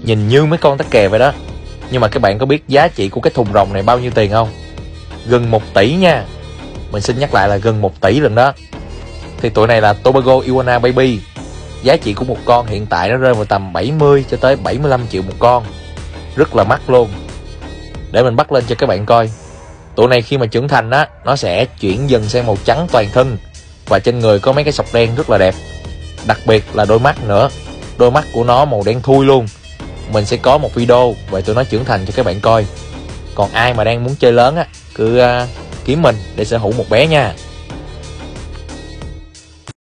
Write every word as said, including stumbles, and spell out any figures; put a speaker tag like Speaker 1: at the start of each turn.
Speaker 1: nhìn như mấy con tắc kè vậy đó. Nhưng mà các bạn có biết giá trị của cái thùng rồng này bao nhiêu tiền không? Gần một tỷ nha. Mình xin nhắc lại là gần một tỷ lần đó. Thì tụi này là Tobago Iguana Baby. Giá trị của một con hiện tại nó rơi vào tầm bảy mươi cho tới bảy mươi lăm triệu một con. Rất là mắc luôn. Để mình bắt lên cho các bạn coi. Tụi này khi mà trưởng thành á, nó sẽ chuyển dần sang màu trắng toàn thân. Và trên người có mấy cái sọc đen rất là đẹp. Đặc biệt là đôi mắt nữa. Đôi mắt của nó màu đen thui luôn. Mình sẽ có một video về tụi nó trưởng thành cho các bạn coi. Còn ai mà đang muốn chơi lớn á, cứ uh, kiếm mình để sở hữu một bé nha.